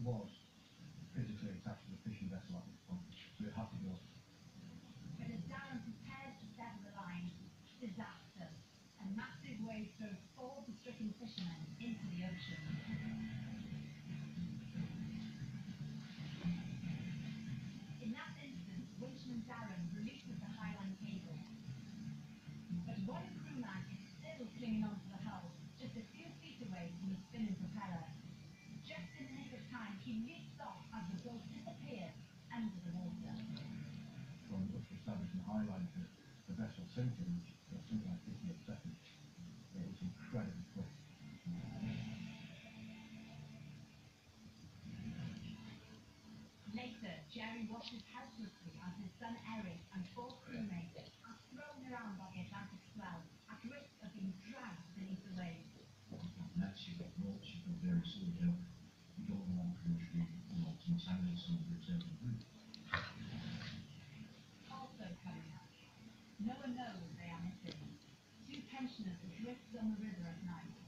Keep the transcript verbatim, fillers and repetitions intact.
was physically attached to the fishing vessel at this point, so it had to go. But as Darren prepared to sever the line, disaster. A massive wave throws four of the stricken fishermen into the ocean. In that instant, Winchman Darren releases the highline cable. But one crewman is still clinging onto the hull, just a few feet away from the spinning propeller. Just in the nick of time, he leaps off as the boat disappears under the water. From us establishing the highline to the vessel sinking, it was something like fifty-eight seconds. It was incredibly quick. Later, Jerry watches helplessly as his son Eric and four crewmates are thrown around by the Atlantic swell at risk of being dragged beneath the waves. That's you've got ropes, you've got various other help. You don't want to be, you know, contaminating some of the return group. Also coming up, no one knows they are missing. Two pensioners adrift on the river at night.